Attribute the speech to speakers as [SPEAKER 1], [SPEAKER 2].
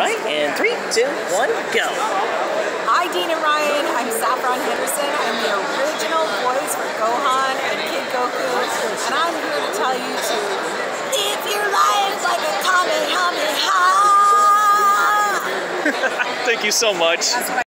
[SPEAKER 1] right, and 3, 2, 1, go.
[SPEAKER 2] Hi, Dean and Ryan. I'm Saffron Henderson. I'm the original voice for Gohan and Kid Goku, and I'm here to tell you to live your life like a Kameha-Con.
[SPEAKER 1] Thank you so much.